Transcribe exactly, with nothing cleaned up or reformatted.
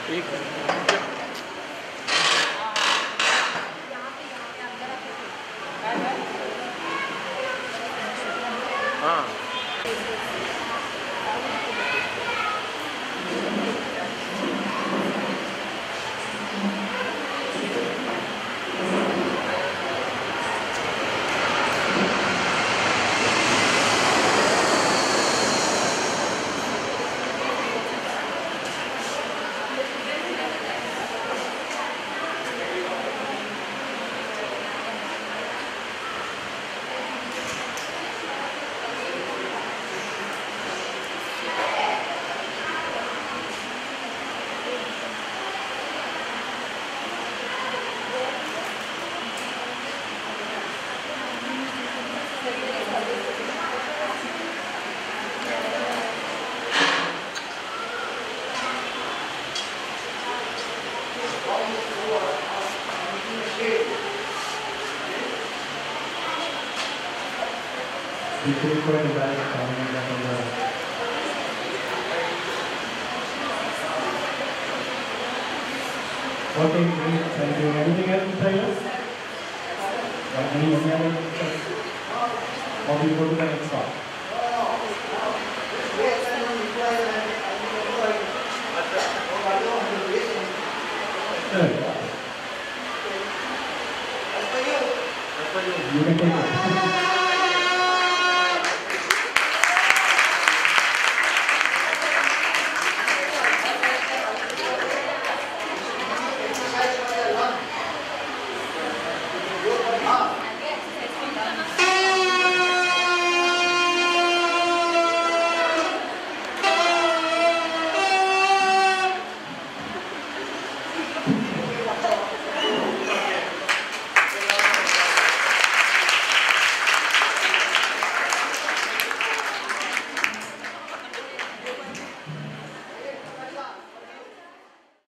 एक हाँ You can record the back comment back on the okay, great, thank you. Anything else to tell us? Any other? Or we go to the next part?